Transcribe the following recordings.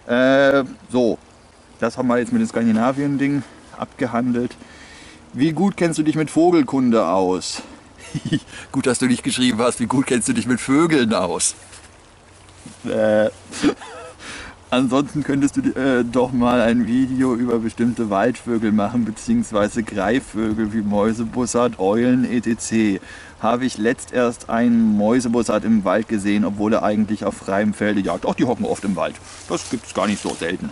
So, das haben wir jetzt mit dem Skandinavien-Ding abgehandelt. Wie gut kennst du dich mit Vogelkunde aus? Gut, dass du nicht geschrieben hast, wie gut kennst du dich mit Vögeln aus? Äh, Ansonsten könntest du doch mal ein Video über bestimmte Waldvögel machen, beziehungsweise Greifvögel wie Mäusebussard, Eulen etc. Habe ich letzt erst einen Mäusebussard im Wald gesehen, obwohl er eigentlich auf freiem Felde jagt. Auch die hocken oft im Wald. Das gibt es gar nicht so selten.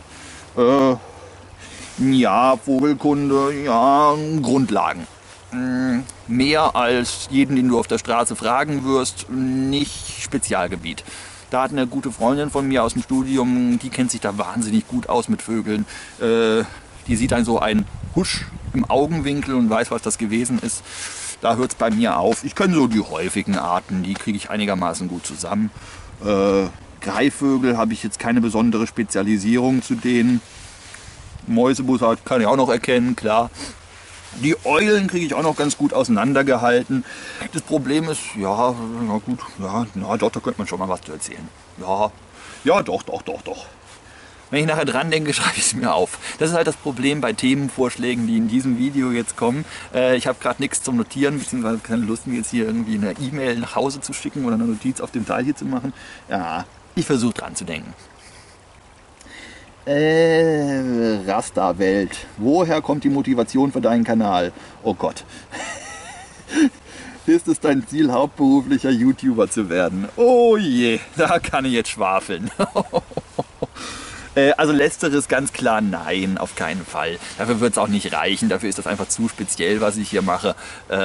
Ja, Vogelkunde, ja, Grundlagen. Mehr als jeden, den du auf der Straße fragen wirst, nicht Spezialgebiet. Da hat eine gute Freundin von mir aus dem Studium, die kennt sich da wahnsinnig gut aus mit Vögeln. Die sieht dann so einen Husch im Augenwinkel und weiß, was das gewesen ist. Da hört es bei mir auf. Ich kenne so die häufigen Arten, die kriege ich einigermaßen gut zusammen. Greifvögel habe ich jetzt keine besondere Spezialisierung zu denen. Mäusebussard kann ich auch noch erkennen, klar. Die Eulen kriege ich auch noch ganz gut auseinandergehalten. Das Problem ist, ja, na gut, ja, na doch, da könnte man schon mal was zu erzählen. Ja, ja, doch. Wenn ich nachher dran denke, schreibe ich es mir auf. Das ist halt das Problem bei Themenvorschlägen, die in diesem Video jetzt kommen. Ich habe gerade nichts zum Notieren, beziehungsweise keine Lust, mir jetzt hier irgendwie eine E-Mail nach Hause zu schicken oder eine Notiz auf dem Teil hier zu machen. Ja, ich versuche dran zu denken. Rasta-Welt. Woher kommt die Motivation für deinen Kanal? Oh Gott. Ist es dein Ziel, hauptberuflicher YouTuber zu werden? Oh je, da kann ich jetzt schwafeln. Also letzteres ganz klar nein, auf keinen Fall. Dafür wird es auch nicht reichen, dafür ist das einfach zu speziell, was ich hier mache.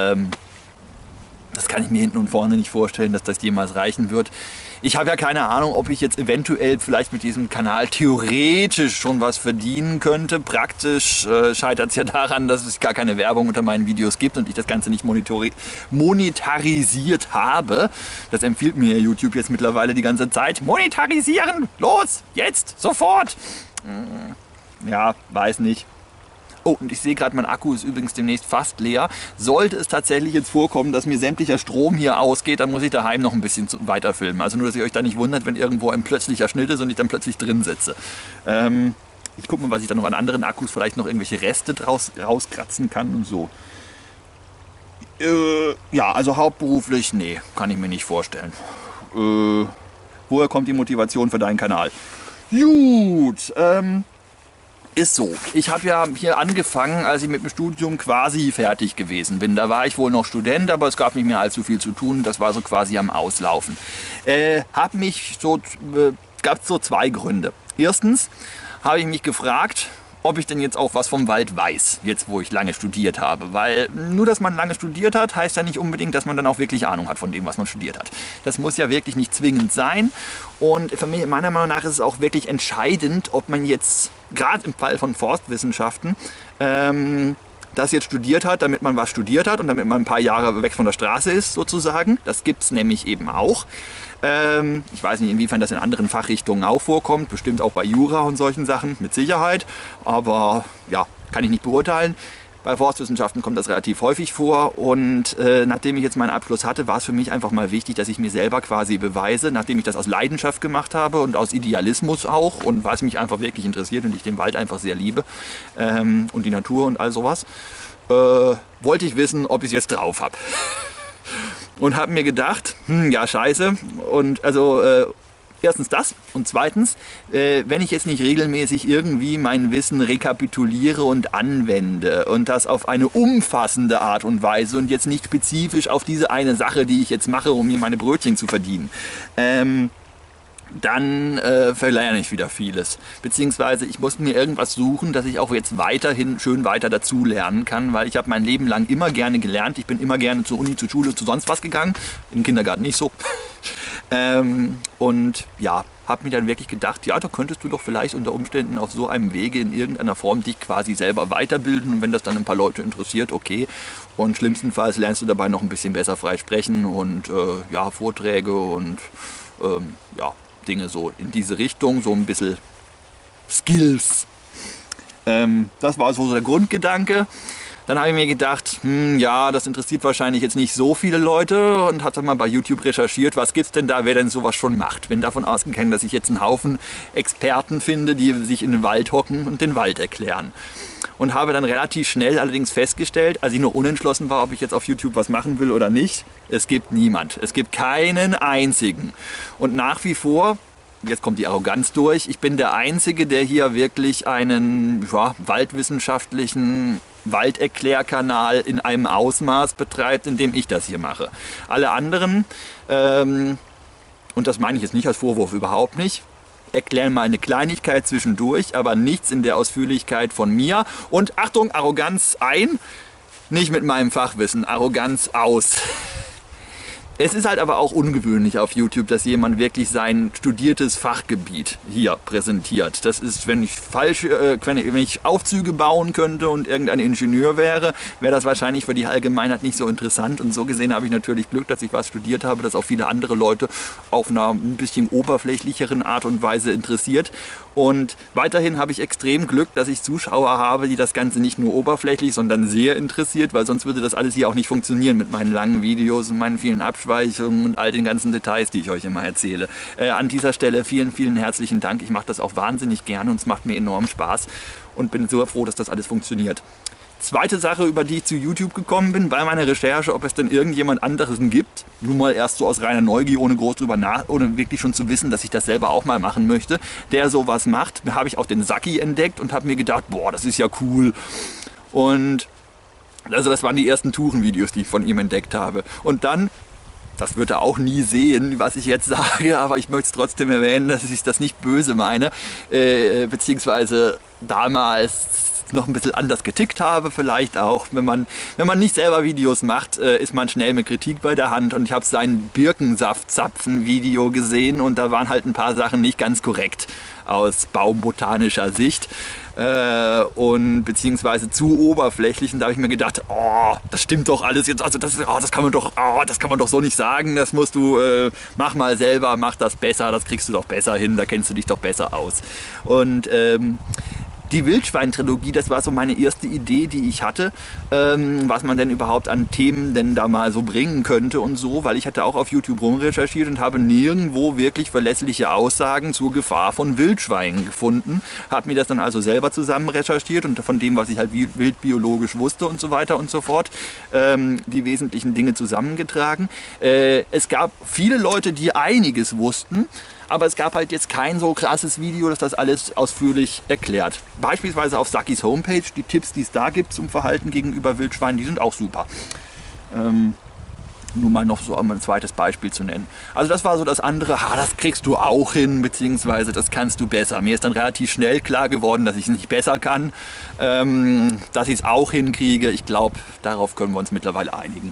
Das kann ich mir hinten und vorne nicht vorstellen, dass das jemals reichen wird. Ich habe ja keine Ahnung, ob ich jetzt eventuell vielleicht mit diesem Kanal theoretisch schon was verdienen könnte. Praktisch scheitert es ja daran, dass es gar keine Werbung unter meinen Videos gibt und ich das Ganze nicht monetarisiert habe. Das empfiehlt mir YouTube jetzt mittlerweile die ganze Zeit. Monetarisieren! Los! Jetzt! Sofort! Ja, weiß nicht. Oh, und ich sehe gerade, mein Akku ist übrigens demnächst fast leer. Sollte es tatsächlich jetzt vorkommen, dass mir sämtlicher Strom hier ausgeht, dann muss ich daheim noch ein bisschen weiter filmen. Also nur, dass ihr euch da nicht wundert, wenn irgendwo ein plötzlicher Schnitt ist und ich dann plötzlich drin sitze. Ich gucke mal, was ich dann noch an anderen Akkus vielleicht noch irgendwelche Reste rauskratzen kann und so. Ja, also hauptberuflich, nee, kann ich mir nicht vorstellen. Woher kommt die Motivation für deinen Kanal? Gut, ist so. Ich habe ja hier angefangen, als ich mit dem Studium quasi fertig gewesen bin. Da war ich wohl noch Student, aber es gab nicht mehr allzu viel zu tun. Das war so quasi am Auslaufen. Gab so zwei Gründe. Erstens habe ich mich gefragt, ob ich denn jetzt auch was vom Wald weiß, jetzt wo ich lange studiert habe. Weil nur, dass man lange studiert hat, heißt ja nicht unbedingt, dass man dann auch wirklich Ahnung hat von dem, was man studiert hat. Das muss ja wirklich nicht zwingend sein. Und für mich, meiner Meinung nach ist es auch wirklich entscheidend, ob man jetzt, gerade im Fall von Forstwissenschaften, das jetzt studiert hat, damit man was studiert hat und damit man ein paar Jahre weg von der Straße ist, sozusagen. Das gibt es nämlich eben auch. Ich weiß nicht, inwiefern das in anderen Fachrichtungen auch vorkommt, bestimmt auch bei Jura und solchen Sachen, mit Sicherheit, aber ja, kann ich nicht beurteilen. Bei Forstwissenschaften kommt das relativ häufig vor und nachdem ich jetzt meinen Abschluss hatte, war es für mich einfach mal wichtig, dass ich mir selber quasi beweise, nachdem ich das aus Leidenschaft gemacht habe und aus Idealismus auch und was mich einfach wirklich interessiert und ich den Wald einfach sehr liebe und die Natur und all sowas, wollte ich wissen, ob ich es jetzt drauf habe. Und habe mir gedacht, ja scheiße, und also erstens das und zweitens, wenn ich jetzt nicht regelmäßig irgendwie mein Wissen rekapituliere und anwende und das auf eine umfassende Art und Weise und jetzt nicht spezifisch auf diese eine Sache, die ich jetzt mache, um mir meine Brötchen zu verdienen, dann verlerne ich wieder vieles. Beziehungsweise ich muss mir irgendwas suchen, dass ich auch jetzt weiterhin schön weiter dazu lernen kann, weil ich habe mein Leben lang immer gerne gelernt. Ich bin immer gerne zur Uni, zur Schule, zu sonst was gegangen. Im Kindergarten nicht so. Und ja, habe mir dann wirklich gedacht, ja, da könntest du doch vielleicht unter Umständen auf so einem Wege in irgendeiner Form dich quasi selber weiterbilden. Und wenn das dann ein paar Leute interessiert, okay. Und schlimmstenfalls lernst du dabei noch ein bisschen besser frei sprechen und ja, Vorträge und ja, Dinge so in diese Richtung, so ein bisschen Skills. Das war so der Grundgedanke. Dann habe ich mir gedacht, ja, das interessiert wahrscheinlich jetzt nicht so viele Leute und habe dann mal bei YouTube recherchiert, was gibt's denn da, wer denn sowas schon macht. Bin davon ausgegangen, dass ich jetzt einen Haufen Experten finde, die sich in den Wald hocken und den Wald erklären. Und habe dann relativ schnell allerdings festgestellt, als ich noch unentschlossen war, ob ich jetzt auf YouTube was machen will oder nicht, es gibt niemand. Es gibt keinen einzigen. Und nach wie vor, jetzt kommt die Arroganz durch, ich bin der Einzige, der hier wirklich einen waldwissenschaftlichen Walderklärkanal in einem Ausmaß betreibt, in dem ich das hier mache. Alle anderen, und das meine ich jetzt nicht als Vorwurf, überhaupt nicht, erklären mal eine Kleinigkeit zwischendurch, aber nichts in der Ausführlichkeit von mir. Und Achtung, Arroganz ein, nicht mit meinem Fachwissen, Arroganz aus. Es ist halt aber auch ungewöhnlich auf YouTube, dass jemand wirklich sein studiertes Fachgebiet hier präsentiert. Das ist, wenn ich Aufzüge bauen könnte und irgendein Ingenieur wäre, wäre das wahrscheinlich für die Allgemeinheit nicht so interessant. Und so gesehen habe ich natürlich Glück, dass ich was studiert habe, das auch viele andere Leute auf einer ein bisschen oberflächlicheren Art und Weise interessiert. Und weiterhin habe ich extrem Glück, dass ich Zuschauer habe, die das Ganze nicht nur oberflächlich, sondern sehr interessiert, weil sonst würde das alles hier auch nicht funktionieren mit meinen langen Videos und meinen vielen Abschweichungen und all den ganzen Details, die ich euch immer erzähle. An dieser Stelle vielen, vielen herzlichen Dank. Ich mache das auch wahnsinnig gerne und es macht mir enorm Spaß und bin so froh, dass das alles funktioniert. Zweite Sache, über die ich zu YouTube gekommen bin, bei meiner Recherche, ob es denn irgendjemand anderes gibt, nur mal erst so aus reiner Neugier, ohne groß ohne wirklich schon zu wissen, dass ich das selber auch mal machen möchte, der sowas macht, habe ich auch den Saki entdeckt und habe mir gedacht, boah, das ist ja cool. Und also das waren die ersten Tuchenvideos, die ich von ihm entdeckt habe. Und dann, das wird er auch nie sehen, was ich jetzt sage, aber ich möchte es trotzdem erwähnen, dass ich das nicht böse meine, beziehungsweise damals noch ein bisschen anders getickt habe, vielleicht auch. Wenn man nicht selber Videos macht, ist man schnell mit Kritik bei der Hand und ich habe sein Birkensaft-Zapfen-Video gesehen und da waren halt ein paar Sachen nicht ganz korrekt aus baumbotanischer Sicht und beziehungsweise zu oberflächlich und da habe ich mir gedacht, oh, das stimmt doch alles jetzt, also das kann man doch so nicht sagen, das musst du, mach mal selber, mach das besser, das kriegst du doch besser hin, da kennst du dich doch besser aus. Und die Wildschwein-Trilogie, das war so meine erste Idee, die ich hatte, was man denn überhaupt an Themen denn da mal so bringen könnte und so, weil ich hatte auch auf YouTube rumrecherchiert und habe nirgendwo wirklich verlässliche Aussagen zur Gefahr von Wildschweinen gefunden. Habe mir das dann also selber zusammen recherchiert und von dem, was ich halt wildbiologisch wusste und so weiter und so fort, die wesentlichen Dinge zusammengetragen. Es gab viele Leute, die einiges wussten, aber es gab halt jetzt kein so krasses Video, das das alles ausführlich erklärt. Beispielsweise auf Sakis Homepage, die Tipps, die es da gibt zum Verhalten gegenüber Wildschweinen, die sind auch super. Nur mal noch so ein zweites Beispiel zu nennen. Also das war so das andere, das kriegst du auch hin, beziehungsweise das kannst du besser. Mir ist dann relativ schnell klar geworden, dass ich es nicht besser kann, dass ich es auch hinkriege. Ich glaube, darauf können wir uns mittlerweile einigen.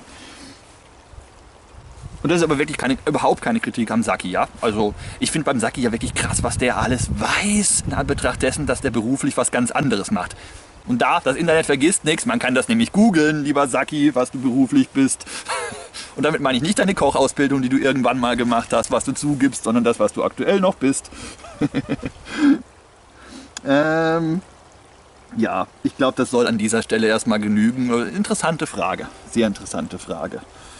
Und das ist aber wirklich überhaupt keine Kritik am Saki, ja. Also ich finde beim Saki ja wirklich krass, was der alles weiß, in Anbetracht dessen, dass der beruflich was ganz anderes macht. Und das Internet vergisst nichts, man kann das nämlich googeln, lieber Saki, was du beruflich bist. Und damit meine ich nicht deine Kochausbildung, die du irgendwann mal gemacht hast, was du zugibst, sondern das, was du aktuell noch bist. Ja, ich glaube, das soll an dieser Stelle erstmal genügen. Interessante Frage, sehr interessante Frage.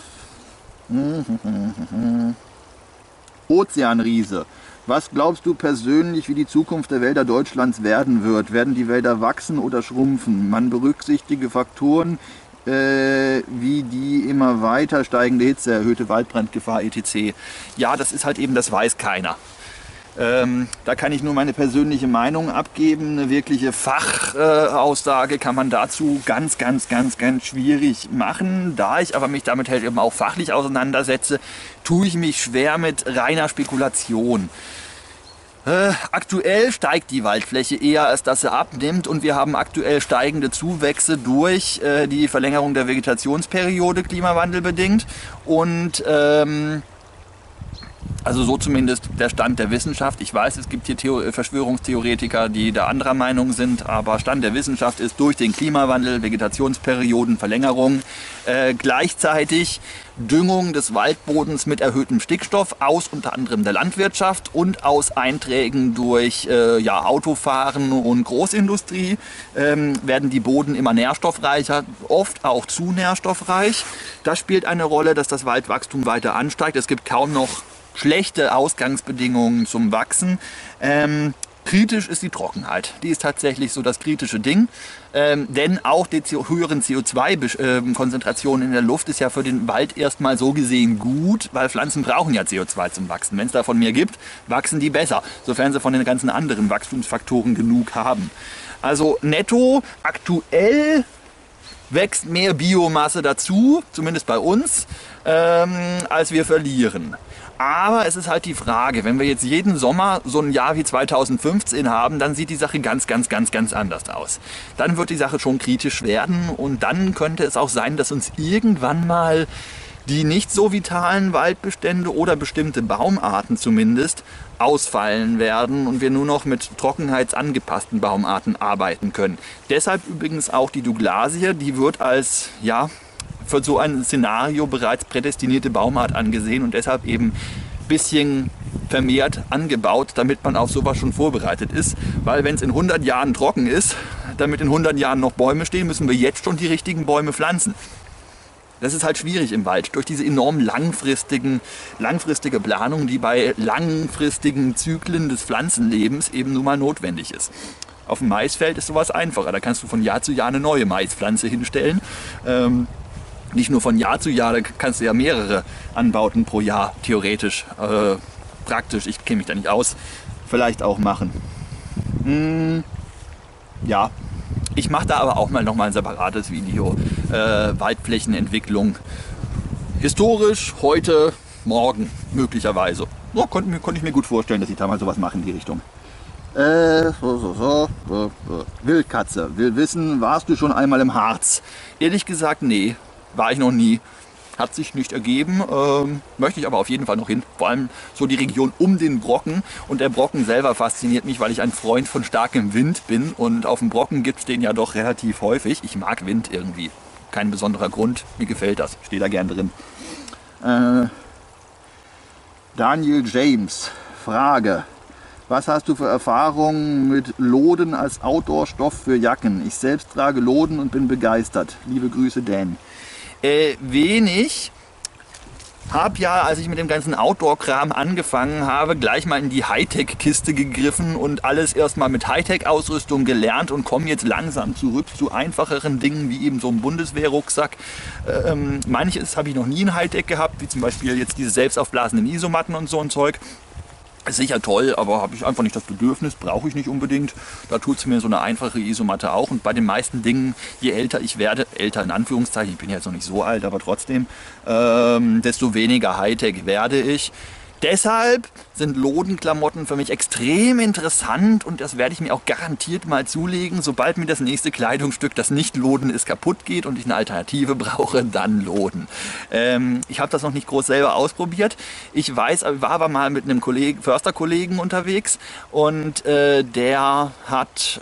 Ozeanriese. Was glaubst du persönlich, wie die Zukunft der Wälder Deutschlands werden wird? Werden die Wälder wachsen oder schrumpfen? Man berücksichtige Faktoren wie die immer weiter steigende Hitze, erhöhte Waldbrandgefahr etc. Ja, das ist halt eben, das weiß keiner. Da kann ich nur meine persönliche Meinung abgeben. Eine wirkliche Fachaussage kann man dazu ganz schwierig machen. Da ich aber mich damit halt eben auch fachlich auseinandersetze, tue ich mich schwer mit reiner Spekulation. Aktuell steigt die Waldfläche eher, als dass sie abnimmt und wir haben aktuell steigende Zuwächse durch die Verlängerung der Vegetationsperiode, klimawandelbedingt. Und Also so zumindest der Stand der Wissenschaft. Ich weiß, es gibt hier Verschwörungstheoretiker, die da anderer Meinung sind, aber Stand der Wissenschaft ist durch den Klimawandel, Vegetationsperioden, Verlängerung, gleichzeitig Düngung des Waldbodens mit erhöhtem Stickstoff aus unter anderem der Landwirtschaft und aus Einträgen durch Autofahren und Großindustrie werden die Boden immer nährstoffreicher, oft auch zu nährstoffreich. Das spielt eine Rolle, dass das Waldwachstum weiter ansteigt. Es gibt kaum noch schlechte Ausgangsbedingungen zum Wachsen. Kritisch ist die Trockenheit. Die ist tatsächlich so das kritische Ding. Denn auch die höheren CO2-Konzentrationen in der Luft ist ja für den Wald erstmal so gesehen gut, weil Pflanzen brauchen ja CO2 zum Wachsen. Wenn es davon mehr gibt, wachsen die besser, sofern sie von den ganzen anderen Wachstumsfaktoren genug haben. Also netto, aktuell wächst mehr Biomasse dazu, zumindest bei uns, als wir verlieren. Aber es ist halt die Frage, wenn wir jetzt jeden Sommer so ein Jahr wie 2015 haben, dann sieht die Sache ganz anders aus. Dann wird die Sache schon kritisch werden und dann könnte es auch sein, dass uns irgendwann mal die nicht so vitalen Waldbestände oder bestimmte Baumarten zumindest ausfallen werden und wir nur noch mit trockenheitsangepassten Baumarten arbeiten können. Deshalb übrigens auch die Douglasie, die wird als für so ein Szenario bereits prädestinierte Baumart angesehen und deshalb eben ein bisschen vermehrt angebaut, damit man auf sowas schon vorbereitet ist. Weil wenn es in 100 Jahren trocken ist, damit in 100 Jahren noch Bäume stehen, müssen wir jetzt schon die richtigen Bäume pflanzen. Das ist halt schwierig im Wald, durch diese enorm langfristige Planung, die bei langfristigen Zyklen des Pflanzenlebens eben nun mal notwendig ist. Auf dem Maisfeld ist sowas einfacher, da kannst du von Jahr zu Jahr eine neue Maispflanze hinstellen. Nicht nur von Jahr zu Jahr, da kannst du ja mehrere Anbauten pro Jahr theoretisch, praktisch, ich kenne mich da nicht aus, vielleicht auch machen. Ja, ich mache da aber auch mal nochmal ein separates Video. Waldflächenentwicklung. Historisch, heute, morgen möglicherweise. So, konnte ich mir gut vorstellen, dass ich da mal sowas mache in die Richtung. Wildkatze will wissen, warst du schon einmal im Harz? Ehrlich gesagt, nee. War ich noch nie. Hat sich nicht ergeben, möchte ich aber auf jeden Fall noch hin. Vor allem so die Region um den Brocken. Und der Brocken selber fasziniert mich, weil ich ein Freund von starkem Wind bin. Und auf dem Brocken gibt es den ja doch relativ häufig. Ich mag Wind irgendwie. Kein besonderer Grund, mir gefällt das. Steht da gern drin. Daniel James, Frage. Was hast du für Erfahrungen mit Loden als Outdoor-Stoff für Jacken? Ich selbst trage Loden und bin begeistert. Liebe Grüße, Dan. Wenig. Habe ja, als ich mit dem ganzen Outdoor-Kram angefangen habe, gleich mal in die Hightech-Kiste gegriffen und alles erstmal mit Hightech-Ausrüstung gelernt und komme jetzt langsam zurück zu einfacheren Dingen, wie eben so ein Bundeswehr-Rucksack. Manches habe ich noch nie in Hightech gehabt, wie zum Beispiel jetzt diese selbstaufblasenden Isomatten und so ein Zeug. Ist sicher toll, aber habe ich einfach nicht das Bedürfnis, brauche ich nicht unbedingt. Da tut es mir so eine einfache Isomatte auch. Und bei den meisten Dingen, je älter ich werde, älter in Anführungszeichen, ich bin jetzt noch nicht so alt, aber trotzdem, desto weniger Hightech werde ich. Deshalb sind Lodenklamotten für mich extrem interessant und das werde ich mir auch garantiert mal zulegen, sobald mir das nächste Kleidungsstück, das nicht Loden ist, kaputt geht und ich eine Alternative brauche, dann Loden. Ich habe das noch nicht groß selber ausprobiert. Ich weiß, war aber mal mit einem Försterkollegen unterwegs und der hat...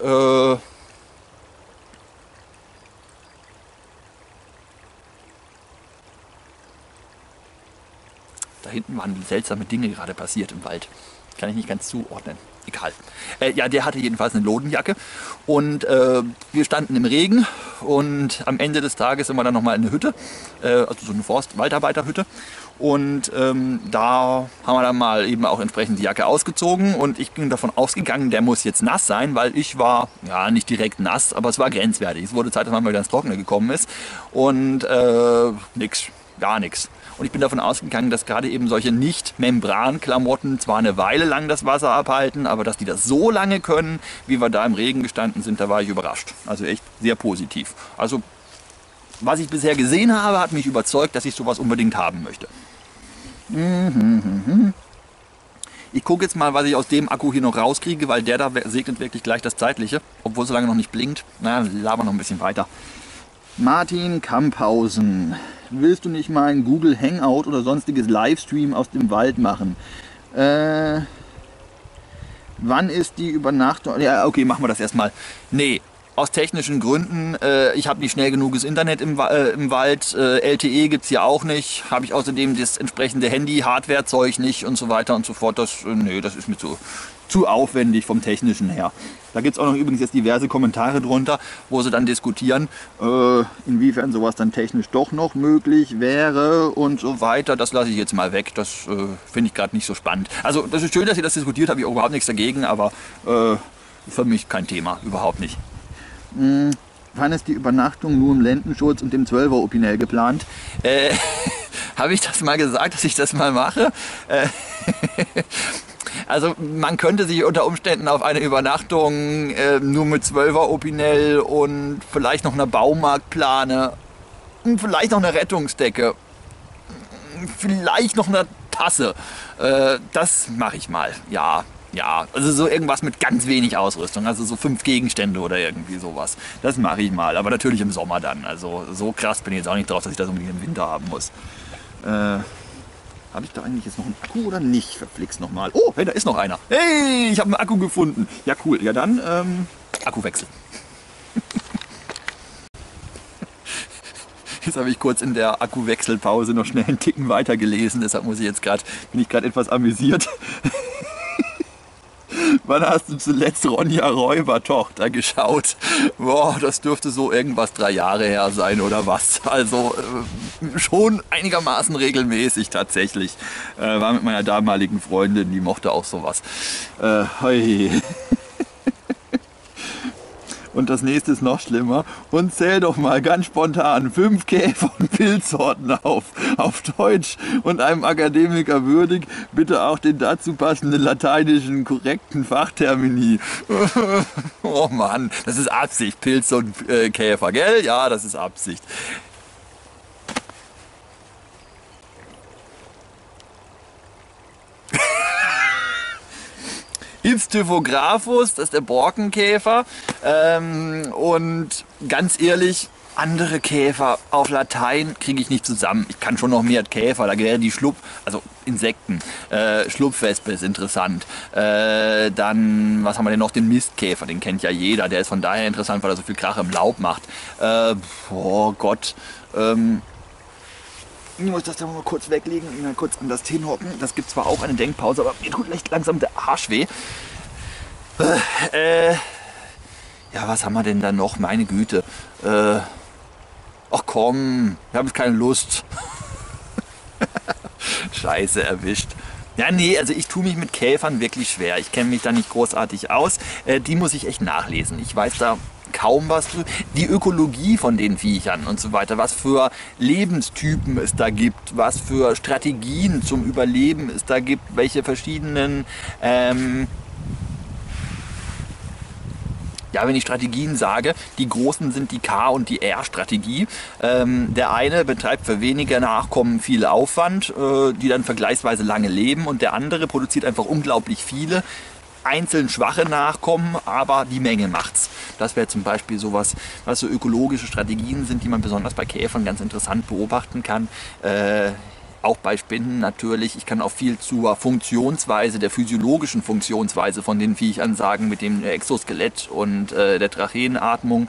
Da hinten waren seltsame Dinge gerade passiert im Wald. Kann ich nicht ganz zuordnen. Egal. Ja, der hatte jedenfalls eine Lodenjacke und wir standen im Regen und am Ende des Tages sind wir dann nochmal in eine Hütte, also so eine Waldarbeiterhütte und da haben wir dann mal eben auch entsprechend die Jacke ausgezogen und ich bin davon ausgegangen, der muss jetzt nass sein, weil ich war, ja nicht direkt nass, aber es war grenzwertig. Es wurde Zeit, dass man mal wieder ins Trockene gekommen ist und nix, gar nichts. Und ich bin davon ausgegangen, dass gerade eben solche Nicht-Membran-Klamotten zwar eine Weile lang das Wasser abhalten, aber dass die das so lange können, wie wir da im Regen gestanden sind, da war ich überrascht. Also echt sehr positiv. Also was ich bisher gesehen habe, hat mich überzeugt, dass ich sowas unbedingt haben möchte. Ich gucke jetzt mal, was ich aus dem Akku hier noch rauskriege, weil der da segnet wirklich gleich das Zeitliche, obwohl es so lange noch nicht blinkt. Na, labern noch ein bisschen weiter. Martin Kamphausen. Willst du nicht mal ein Google Hangout oder sonstiges Livestream aus dem Wald machen? Wann ist die Übernachtung? Ja, okay, machen wir das erstmal. Nee, aus technischen Gründen. Ich habe nicht schnell genuges Internet im Wald. LTE gibt es hier auch nicht. Habe ich außerdem das entsprechende Handy-Hardware-Zeug nicht und so weiter und so fort. Nee, das ist mir zu aufwendig vom Technischen her. Da gibt es auch noch übrigens jetzt diverse Kommentare drunter, wo sie dann diskutieren, inwiefern sowas dann technisch doch noch möglich wäre und so weiter. Das lasse ich jetzt mal weg. Das finde ich gerade nicht so spannend. Also das ist schön, dass ihr das diskutiert, habe ich auch überhaupt nichts dagegen, aber für mich kein Thema, überhaupt nicht. Wann ist die Übernachtung nur im Lendenschutz und dem 12er Opinel geplant? Habe ich das mal gesagt, dass ich das mal mache? Also man könnte sich unter Umständen auf eine Übernachtung nur mit 12er Opinel und vielleicht noch einer Baumarktplane und vielleicht noch eine Rettungsdecke, vielleicht noch eine Tasse. Das mache ich mal, ja. Ja, also so irgendwas mit ganz wenig Ausrüstung, also so 5 Gegenstände oder irgendwie sowas. Das mache ich mal, aber natürlich im Sommer dann. Also so krass bin ich jetzt auch nicht drauf, dass ich das unbedingt im Winter haben muss. Habe ich da eigentlich jetzt noch einen Akku oder nicht? Verflixt nochmal. Oh, hey, da ist noch einer. Hey, ich habe einen Akku gefunden. Ja, cool. Ja, dann Akkuwechsel. Jetzt habe ich kurz in der Akkuwechselpause noch schnell einen Ticken weiter gelesen. Deshalb bin ich gerade etwas amüsiert. Wann hast du zuletzt Ronja Räubertochter geschaut? Boah, das dürfte so irgendwas 3 Jahre her sein oder was. Also schon einigermaßen regelmäßig tatsächlich. War mit meiner damaligen Freundin, die mochte auch sowas. Hey. Und das nächste ist noch schlimmer. Und zähl doch mal ganz spontan 5 Käfer- und Pilzsorten auf Deutsch und einem Akademiker würdig. Bitte auch den dazu passenden lateinischen korrekten Fachtermini. Oh Mann, das ist Absicht. Pilz und Käfer, gell? Ja, das ist Absicht. Hypstyphographus, das ist der Borkenkäfer. Und ganz ehrlich, andere Käfer auf Latein kriege ich nicht zusammen. Ich kann schon noch mehr Käfer, da wäre die also Insekten. Schlupfwespe ist interessant. Dann, was haben wir denn noch? Den Mistkäfer, den kennt ja jeder. Der ist von daher interessant, weil er so viel Krach im Laub macht. Oh Gott. Ich muss das da mal kurz weglegen und mal kurz anders hinhocken. Das gibt zwar auch eine Denkpause, aber mir tut leicht langsam der Arsch weh. Ja, was haben wir denn da noch? Meine Güte. Ach komm, ich habe jetzt keine Lust. Scheiße, erwischt. Ja, nee, also ich tue mich mit Käfern wirklich schwer. Ich kenne mich da nicht großartig aus. Die muss ich echt nachlesen. Ich weiß da kaum was drüber. Die Ökologie von den Viechern und so weiter, was für Lebenstypen es da gibt, was für Strategien zum Überleben es da gibt, welche verschiedenen ja, wenn ich Strategien sage, die großen sind die K- und die R-Strategie. Der eine betreibt für weniger Nachkommen viel Aufwand, die dann vergleichsweise lange leben, und der andere produziert einfach unglaublich viele einzeln schwache Nachkommen, aber die Menge macht's. Das wäre zum Beispiel sowas, was so ökologische Strategien sind, die man besonders bei Käfern ganz interessant beobachten kann. Auch bei Spinnen natürlich. Ich kann auch viel zur Funktionsweise, der physiologischen Funktionsweise von den Viechern sagen, mit dem Exoskelett und der Tracheenatmung.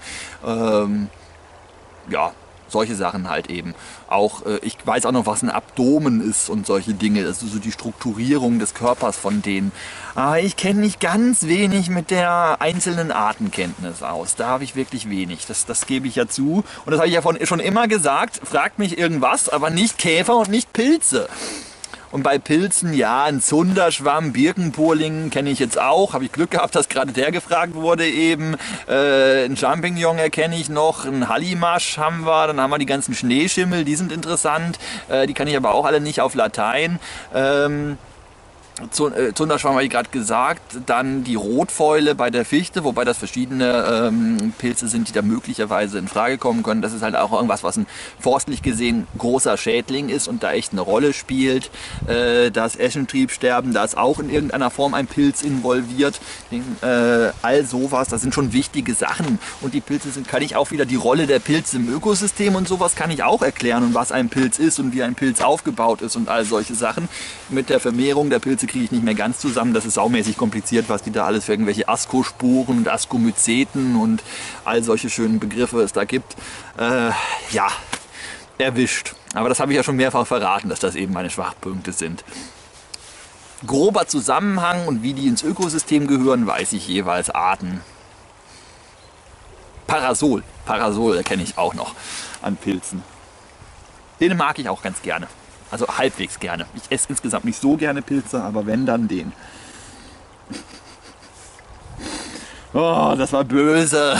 Ja, solche Sachen halt eben. Auch, ich weiß auch noch, was ein Abdomen ist und solche Dinge. Das ist so die Strukturierung des Körpers von denen. Aber ich kenne mich ganz wenig mit der einzelnen Artenkenntnis aus. Da habe ich wirklich wenig. Das gebe ich ja zu. Und das habe ich ja schon immer gesagt. Fragt mich irgendwas, aber nicht Käfer und nicht Pilze. Und bei Pilzen, ja, ein Zunderschwamm, Birkenpurling kenne ich jetzt auch. Habe ich Glück gehabt, dass gerade der gefragt wurde eben. Ein Champignon erkenne ich noch. Ein Hallimasch haben wir. Dann haben wir die ganzen Schneeschimmel, die sind interessant. Die kann ich aber auch alle nicht auf Latein. Zunderschwamm habe ich gerade gesagt, dann die Rotfäule bei der Fichte, wobei das verschiedene Pilze sind, die da möglicherweise in Frage kommen können. Das ist halt auch irgendwas, was ein forstlich gesehen großer Schädling ist und da echt eine Rolle spielt. Das Eschentriebsterben, da ist auch in irgendeiner Form ein Pilz involviert. All sowas, das sind schon wichtige Sachen. Und die Pilze kann ich auch wieder die Rolle der Pilze im Ökosystem und sowas kann ich auch erklären und was ein Pilz ist und wie ein Pilz aufgebaut ist und all solche Sachen. Mit der Vermehrung der Pilze Liste kriege ich nicht mehr ganz zusammen. Das ist saumäßig kompliziert, was die da alles für irgendwelche Ascosporen und Ascomyceten und all solche schönen Begriffe es da gibt. Ja, erwischt. Aber das habe ich ja schon mehrfach verraten, dass das eben meine Schwachpunkte sind. Grober Zusammenhang und wie die ins Ökosystem gehören, weiß ich jeweils. Arten. Parasol erkenne ich auch noch an Pilzen. Den mag ich auch ganz gerne. Also halbwegs gerne. Ich esse insgesamt nicht so gerne Pilze, aber wenn, dann den. Oh, das war böse.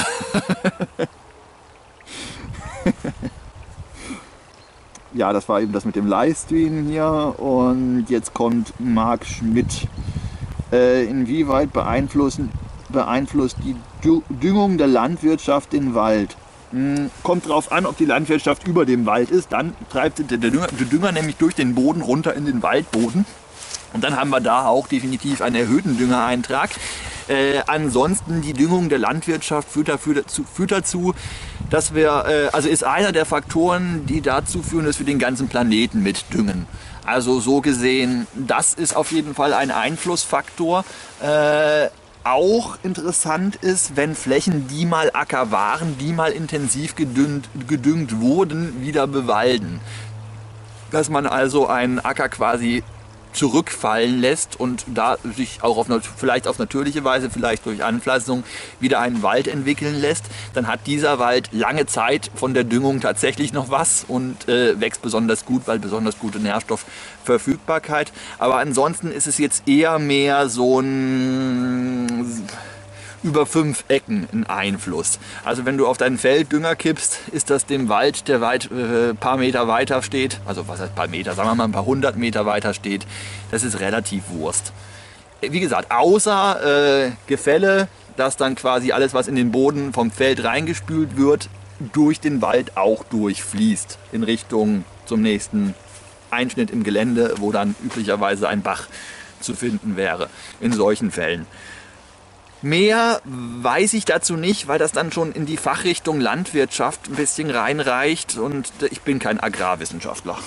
Ja, das war eben das mit dem Livestream hier. Und jetzt kommt Marc Schmidt. Inwieweit beeinflusst die Düngung der Landwirtschaft den Wald? Kommt drauf an, ob die Landwirtschaft über dem Wald ist. Dann treibt der Dünger nämlich durch den Boden runter in den Waldboden. Und dann haben wir da auch definitiv einen erhöhten Düngereintrag. Ansonsten die Düngung der Landwirtschaft führt dazu, dass wir, also ist einer der Faktoren, die dazu führen, dass wir den ganzen Planeten mitdüngen. Also so gesehen, das ist auf jeden Fall ein Einflussfaktor. Auch interessant ist, wenn Flächen, die mal Acker waren, die mal intensiv gedüngt wurden, wieder bewalden. Dass man also einen Acker quasi zurückfallen lässt und da sich auch vielleicht auf natürliche Weise, vielleicht durch Anpflanzung, wieder einen Wald entwickeln lässt, dann hat dieser Wald lange Zeit von der Düngung tatsächlich noch was und wächst besonders gut, weil besonders gute Nährstoffverfügbarkeit. Aber ansonsten ist es jetzt eher mehr so ein über 5 Ecken ein Einfluss. Also wenn du auf dein Feld Dünger kippst, ist das dem Wald, der weit paar Meter weiter steht, also was heißt paar Meter, sagen wir mal ein paar 100 Meter weiter steht, das ist relativ Wurst. Wie gesagt, außer Gefälle, dass dann quasi alles, was in den Boden vom Feld reingespült wird, durch den Wald auch durchfließt in Richtung zum nächsten Einschnitt im Gelände, wo dann üblicherweise ein Bach zu finden wäre in solchen Fällen. Mehr weiß ich dazu nicht, weil das dann schon in die Fachrichtung Landwirtschaft ein bisschen reinreicht und ich bin kein Agrarwissenschaftler.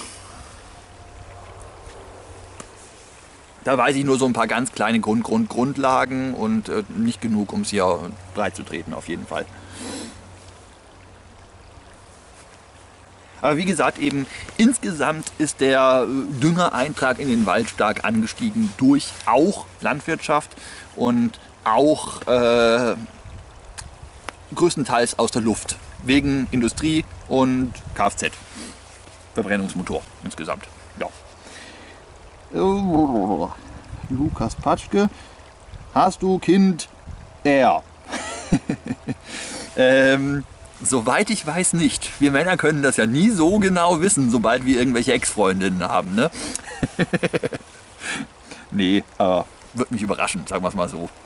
Da weiß ich nur so ein paar ganz kleine Grundlagen und nicht genug, um es hier breit zu treten auf jeden Fall. Aber wie gesagt, eben insgesamt ist der Düngereintrag in den Wald stark angestiegen durch auch Landwirtschaft und auch größtenteils aus der Luft, wegen Industrie und Kfz, Verbrennungsmotor insgesamt. Ja. Lukas Patschke, hast du Kind? Soweit ich weiß nicht. Wir Männer können das ja nie so genau wissen, sobald wir irgendwelche Ex-Freundinnen haben, ne? Nee, wird mich überraschen, sagen wir es mal so.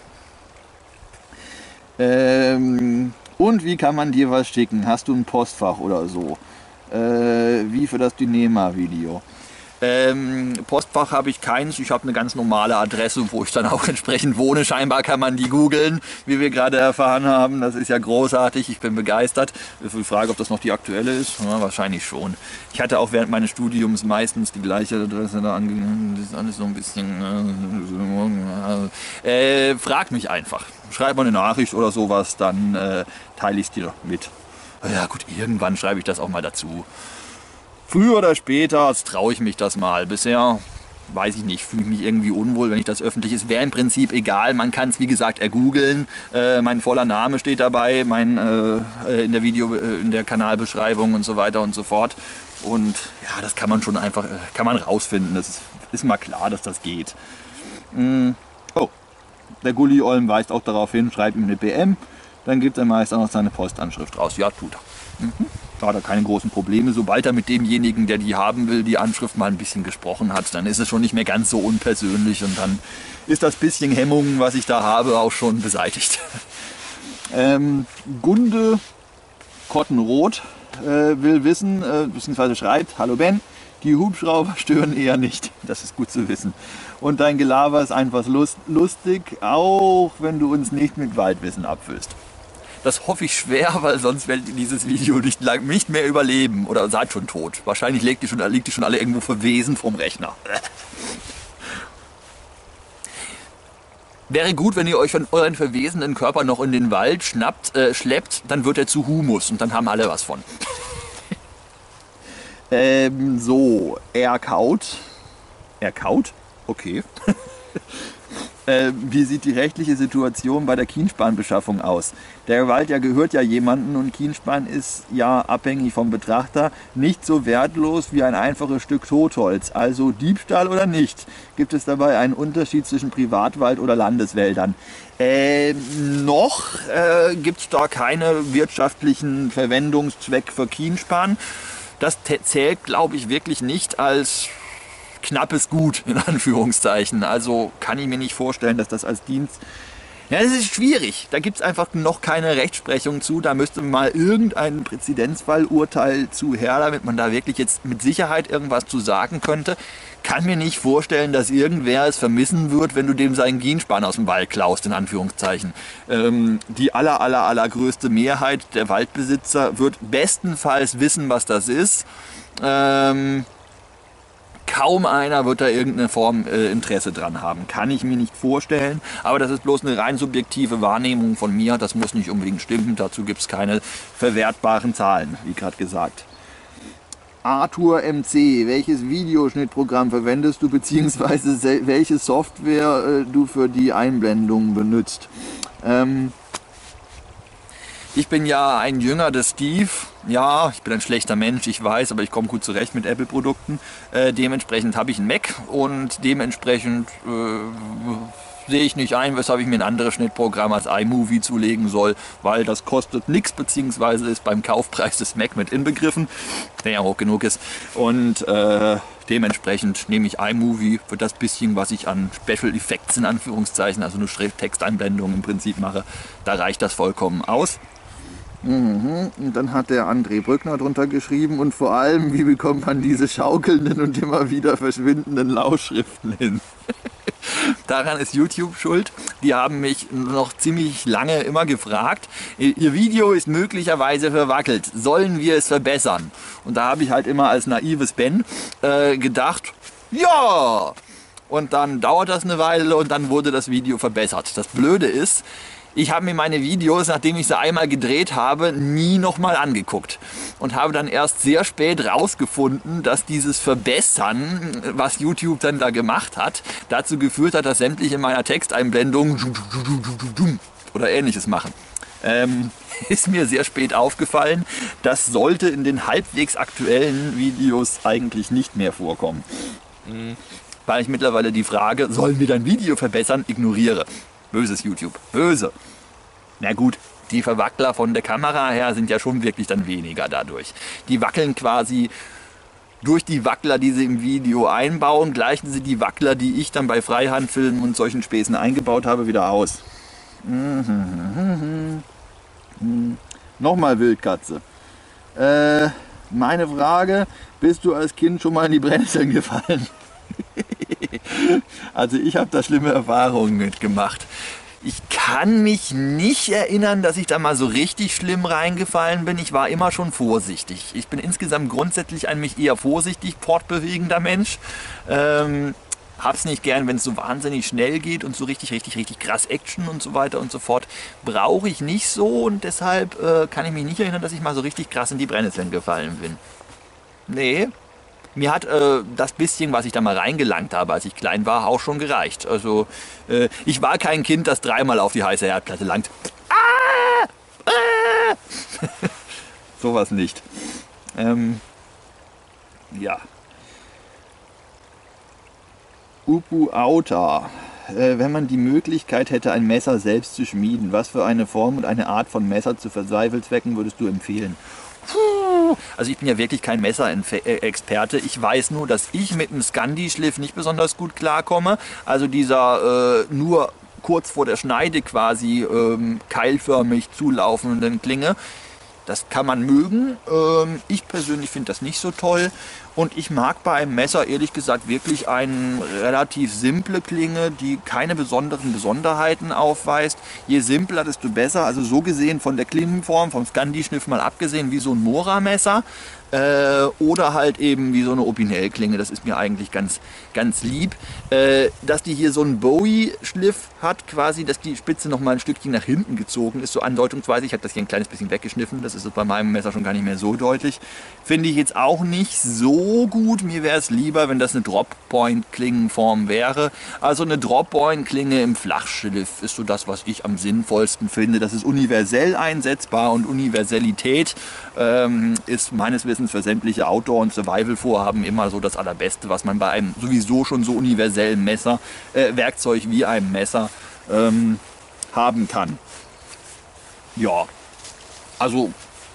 Und wie kann man dir was schicken? Hast du ein Postfach oder so? Wie für das Dynema-Video. Postfach habe ich keins. Ich habe eine ganz normale Adresse, wo ich dann auch entsprechend wohne. Scheinbar kann man die googeln, wie wir gerade erfahren haben. Das ist ja großartig. Ich bin begeistert. Ich frage, ob das noch die aktuelle ist. Ja, wahrscheinlich schon. Ich hatte auch während meines Studiums meistens die gleiche Adresse da angegeben. Das ist alles so ein bisschen... frag mich einfach. Schreib mal eine Nachricht oder sowas, dann teile ich es dir mit. Ja gut, irgendwann schreibe ich das auch mal dazu. Früher oder später traue ich mich das mal. Bisher weiß ich nicht, fühle ich mich irgendwie unwohl, wenn ich das öffentlich ist. Wäre im Prinzip egal, man kann es wie gesagt ergoogeln. Mein voller Name steht dabei, in der Kanalbeschreibung und so weiter und so fort. Und ja, das kann man schon einfach, kann man rausfinden. Das ist mal klar, dass das geht. Oh, der Gulli Olm weist auch darauf hin, schreibt ihm eine PM. Dann gibt er meist auch noch seine Postanschrift raus. Ja, tut er. Da hat er keine großen Probleme. Sobald er mit demjenigen, der die haben will, die Anschrift mal ein bisschen gesprochen hat, dann ist es schon nicht mehr ganz so unpersönlich und dann ist das bisschen Hemmung, was ich da habe, auch schon beseitigt. Gunde Kottenroth will wissen, beziehungsweise schreibt, hallo Ben, die Hubschrauber stören eher nicht. Das ist gut zu wissen. Und dein Gelaber ist einfach lustig, auch wenn du uns nicht mit Waldwissen abfüllst. Das hoffe ich schwer, weil sonst werdet ihr dieses Video nicht mehr überleben oder seid schon tot. Wahrscheinlich liegt ihr schon alle irgendwo verwesen vom Rechner. Wäre gut, wenn ihr euch von euren verwesenden Körper noch in den Wald schleppt, dann wird er zu Humus und dann haben alle was von. So, er kaut. Er kaut? Okay. Wie sieht die rechtliche Situation bei der Kienspanbeschaffung aus? Der Wald gehört ja jemandem und Kienspan ist ja abhängig vom Betrachter nicht so wertlos wie ein einfaches Stück Totholz. Also Diebstahl oder nicht? Gibt es dabei einen Unterschied zwischen Privatwald oder Landeswäldern? Noch gibt es da keine wirtschaftlichen Verwendungszweck für Kienspan. Das zählt, glaube ich, wirklich nicht als knappes Gut, in Anführungszeichen. Also kann ich mir nicht vorstellen, dass das als Dienst... Ja, das ist schwierig. Da gibt es einfach noch keine Rechtsprechung zu. Da müsste mal irgendein Präzedenzfallurteil zu her, damit man da wirklich jetzt mit Sicherheit irgendwas zu sagen könnte. Kann mir nicht vorstellen, dass irgendwer es vermissen wird, wenn du dem seinen Kienspan aus dem Wald klaust, in Anführungszeichen. Die allergrößte Mehrheit der Waldbesitzer wird bestenfalls wissen, was das ist. Kaum einer wird da irgendeine Form Interesse dran haben. Kann ich mir nicht vorstellen. Aber das ist bloß eine rein subjektive Wahrnehmung von mir. Das muss nicht unbedingt stimmen. Dazu gibt es keine verwertbaren Zahlen, wie gerade gesagt. Arthur MC, welches Videoschnittprogramm verwendest du, beziehungsweise welche Software du für die Einblendung benutzt? Ich bin ja ein Jünger des Steve. Ja, ich bin ein schlechter Mensch, ich weiß, aber ich komme gut zurecht mit Apple-Produkten. Dementsprechend habe ich einen Mac und dementsprechend sehe ich nicht ein, weshalb ich mir ein anderes Schnittprogramm als iMovie zulegen soll, weil das kostet nichts, beziehungsweise ist beim Kaufpreis des Mac mit inbegriffen, der ja hoch genug ist. Und dementsprechend nehme ich iMovie für das bisschen, was ich an Special Effects in Anführungszeichen, also nur Schrift-Texteinblendungen im Prinzip mache. Da reicht das vollkommen aus. Und dann hat der André Brückner drunter geschrieben, und vor allem, wie bekommt man diese schaukelnden und immer wieder verschwindenden Lauschriften hin? Daran ist YouTube schuld. Die haben mich noch ziemlich lange immer gefragt, ihr Video ist möglicherweise verwackelt, sollen wir es verbessern? Und da habe ich halt immer als naives Ben gedacht, ja! Und dann dauert das eine Weile und dann wurde das Video verbessert. Das Blöde ist, ich habe mir meine Videos, nachdem ich sie einmal gedreht habe, nie nochmal angeguckt. Und habe dann erst sehr spät rausgefunden, dass dieses Verbessern, was YouTube dann da gemacht hat, dazu geführt hat, dass sämtliche meiner Texteinblendungen oder Ähnliches machen. Ist mir sehr spät aufgefallen. Das sollte in den halbwegs aktuellen Videos eigentlich nicht mehr vorkommen. Weil ich mittlerweile die Frage, sollen wir dein Video verbessern, ignoriere. Böses YouTube. Böse. Na gut, die Verwackler von der Kamera her sind ja schon wirklich dann weniger dadurch. Die wackeln quasi durch die Wackler, die sie im Video einbauen, gleichen sie die Wackler, die ich dann bei Freihandfilmen und solchen Späßen eingebaut habe, wieder aus. Nochmal Wildkatze. Meine Frage, bist du als Kind schon mal in die Brennnesseln gefallen? Also ich habe da schlimme Erfahrungen mitgemacht. Ich kann mich nicht erinnern, dass ich da mal so richtig schlimm reingefallen bin. Ich war immer schon vorsichtig. Ich bin insgesamt grundsätzlich ein mich eher vorsichtig fortbewegender Mensch. Hab's nicht gern, wenn es so wahnsinnig schnell geht und so richtig krass Action und so weiter und so fort. Brauche ich nicht so und deshalb kann ich mich nicht erinnern, dass ich mal so richtig krass in die Brennnesseln gefallen bin. Nee. Mir hat das bisschen, was ich da mal reingelangt habe, als ich klein war, auch schon gereicht. Also ich war kein Kind, das dreimal auf die heiße Herdplatte langt. Ah! Ah! Sowas nicht. Ja. Upu Auta. Wenn man die Möglichkeit hätte, ein Messer selbst zu schmieden, was für eine Form und eine Art von Messer zu Verzweifelzwecken würdest du empfehlen? Also ich bin ja wirklich kein Messerexperte. Ich weiß nur, dass ich mit einem Scandi-Schliff nicht besonders gut klarkomme. Also dieser nur kurz vor der Schneide quasi keilförmig zulaufenden Klinge. Das kann man mögen. Ich persönlich finde das nicht so toll. Und ich mag bei einem Messer ehrlich gesagt wirklich eine relativ simple Klinge, die keine besonderen Besonderheiten aufweist. Je simpler, desto besser. Also so gesehen von der Klingenform, vom Scandi-Schniff mal abgesehen, wie so ein Mora-Messer. Oder halt eben wie so eine Opinel-Klinge. Das ist mir eigentlich ganz, ganz lieb. Dass die hier so einen Bowie-Schliff hat, quasi, dass die Spitze noch mal ein Stückchen nach hinten gezogen ist, so andeutungsweise. Ich habe das hier ein kleines bisschen weggeschniffen. Das ist bei meinem Messer schon gar nicht mehr so deutlich. Finde ich jetzt auch nicht so gut. Mir wäre es lieber, wenn das eine Drop-Point-Klingenform wäre. Also eine Drop-Point-Klinge im Flachschliff ist so das, was ich am sinnvollsten finde. Das ist universell einsetzbar und Universalität ist meines Wissens für sämtliche Outdoor- und Survival-Vorhaben immer so das Allerbeste, was man bei einem sowieso schon so universellen Messer, Werkzeug wie einem Messer haben kann. Ja, also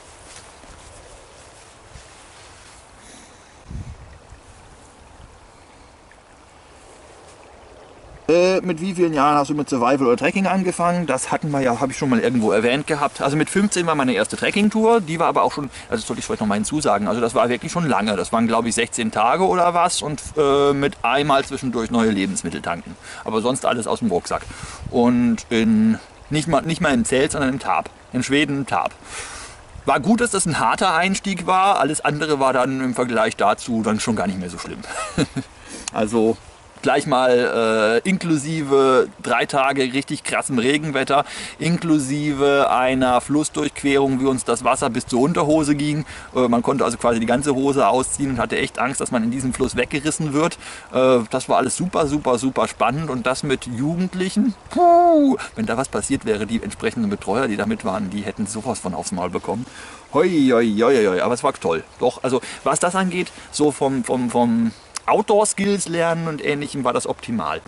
mit wie vielen Jahren hast du mit Survival oder Trekking angefangen? Das hatten wir ja, habe ich schon mal irgendwo erwähnt gehabt. Also mit 15 war meine erste Trekkingtour. Die war aber auch schon, also das sollte ich vielleicht noch mal hinzusagen, also das war wirklich schon lange. Das waren glaube ich 16 Tage oder was und mit einmal zwischendurch neue Lebensmittel tanken. Aber sonst alles aus dem Rucksack. Und nicht mal im Zelt, sondern im Tarp. In Schweden im Tarp. War gut, dass das ein harter Einstieg war. Alles andere war dann im Vergleich dazu dann schon gar nicht mehr so schlimm. Also gleich mal inklusive 3 Tage richtig krassem Regenwetter, inklusive einer Flussdurchquerung, wie uns das Wasser bis zur Unterhose ging. Man konnte also quasi die ganze Hose ausziehen und hatte echt Angst, dass man in diesem Fluss weggerissen wird. Das war alles super, super, super spannend und das mit Jugendlichen. Puh, wenn da was passiert wäre, die entsprechenden Betreuer, die da mit waren, die hätten sowas von aufs Maul bekommen. Hoi, hoi, hoi, hoi. Aber es war toll. Doch, also was das angeht, so vom Outdoor-Skills lernen und Ähnlichem war das optimal.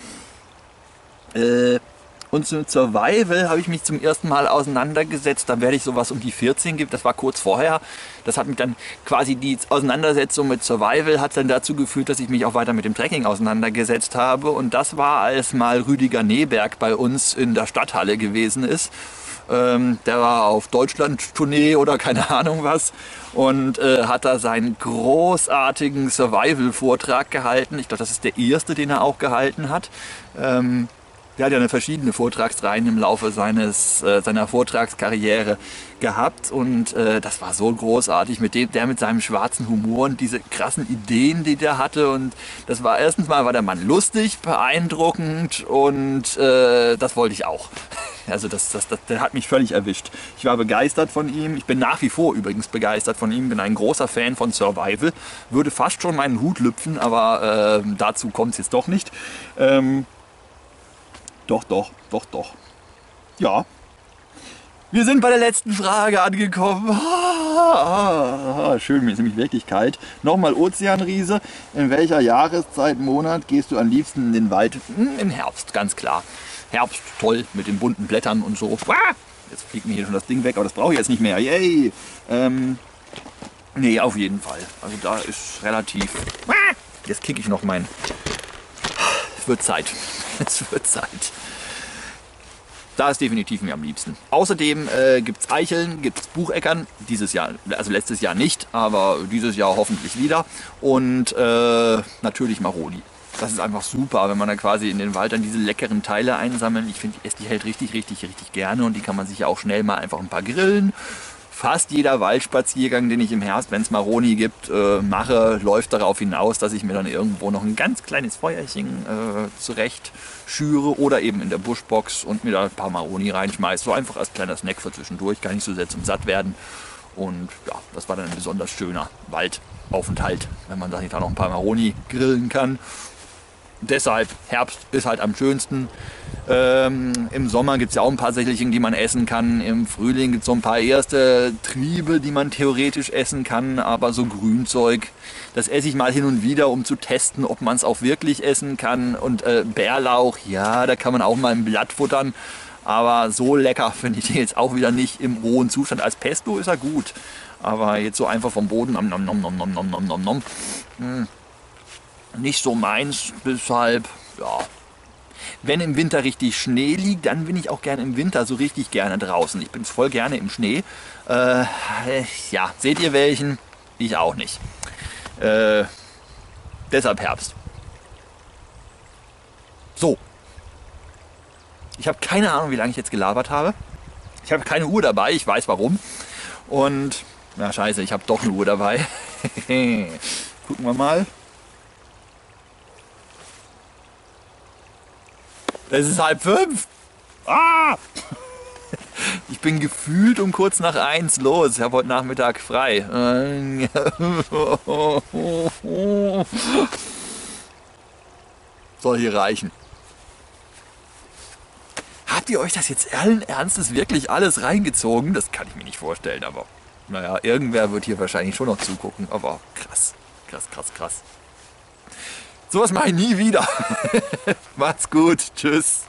Und zum Survival habe ich mich zum ersten Mal auseinandergesetzt. Da werde ich sowas um die 14 gibt. Das war kurz vorher. Das hat mich dann quasi die Auseinandersetzung mit Survival hat dann dazu geführt, dass ich mich auch weiter mit dem Trekking auseinandergesetzt habe. Und das war, als mal Rüdiger Neberg bei uns in der Stadthalle gewesen ist. Der war auf Deutschland-Tournee oder keine Ahnung was und hat da seinen großartigen Survival-Vortrag gehalten. Ich glaube, das ist der erste, den er auch gehalten hat. Der hat ja eine verschiedene Vortragsreihen im Laufe seiner Vortragskarriere gehabt und das war so großartig der mit seinem schwarzen Humor und diese krassen Ideen, die der hatte, und das war erstens mal war der Mann lustig, beeindruckend und das wollte ich auch. Also der hat mich völlig erwischt. Ich war begeistert von ihm. Ich bin nach wie vor übrigens begeistert von ihm. Bin ein großer Fan von Survival. Würde fast schon meinen Hut lüpfen, aber dazu kommt es jetzt doch nicht. Doch. Ja. Wir sind bei der letzten Frage angekommen. Schön, mir ist nämlich wirklich kalt. Nochmal Ozeanriese. In welcher Jahreszeit, Monat gehst du am liebsten in den Wald? Im Herbst, ganz klar. Herbst, toll, mit den bunten Blättern und so. Jetzt fliegt mir hier schon das Ding weg, aber das brauche ich jetzt nicht mehr. Yay! Nee, auf jeden Fall. Also da ist relativ... Jetzt kicke ich noch mein... Es wird Zeit. Es wird Zeit. Da ist definitiv mir am liebsten. Außerdem gibt es Eicheln, gibt es Bucheckern. Dieses Jahr, also letztes Jahr nicht, aber dieses Jahr hoffentlich wieder. Und natürlich Maroni. Das ist einfach super, wenn man da quasi in den Wald dann diese leckeren Teile einsammeln. Ich finde, ich esse die halt richtig gerne und die kann man sich ja auch schnell mal einfach ein paar grillen. Fast jeder Waldspaziergang, den ich im Herbst, wenn es Maroni gibt, mache, läuft darauf hinaus, dass ich mir dann irgendwo noch ein ganz kleines Feuerchen zurecht schüre oder eben in der Buschbox und mir da ein paar Maroni reinschmeiße. So einfach als kleiner Snack für zwischendurch, gar nicht so sehr zum Sattwerden. Und ja, das war dann ein besonders schöner Waldaufenthalt, wenn man da nicht da noch ein paar Maroni grillen kann. Deshalb, Herbst ist halt am schönsten. Im Sommer gibt es ja auch ein paar Sächelchen, die man essen kann. Im Frühling gibt es so ein paar erste Triebe, die man theoretisch essen kann. Aber so Grünzeug, das esse ich mal hin und wieder, um zu testen, ob man es auch wirklich essen kann. Und Bärlauch, ja, da kann man auch mal ein Blatt futtern. Aber so lecker finde ich den jetzt auch wieder nicht im rohen Zustand. Als Pesto ist er gut. Aber jetzt so einfach vom Boden, nicht so meins, deshalb, ja. Wenn im Winter richtig Schnee liegt, dann bin ich auch gerne im Winter so richtig gerne draußen. Ich bin voll gerne im Schnee. Ja, seht ihr welchen? Ich auch nicht. Deshalb Herbst. So. Ich habe keine Ahnung, wie lange ich jetzt gelabert habe. Ich habe keine Uhr dabei, ich weiß warum. Und, na scheiße, ich habe doch eine Uhr dabei. Gucken wir mal. Es ist 4:30. Ah! Ich bin gefühlt um kurz nach 1 los. Ich habe heute Nachmittag frei. Soll hier reichen. Habt ihr euch das jetzt allen Ernstes wirklich alles reingezogen? Das kann ich mir nicht vorstellen, aber naja, irgendwer wird hier wahrscheinlich schon noch zugucken. Aber krass, krass, krass, krass. Sowas mache ich nie wieder. Macht's gut. Tschüss.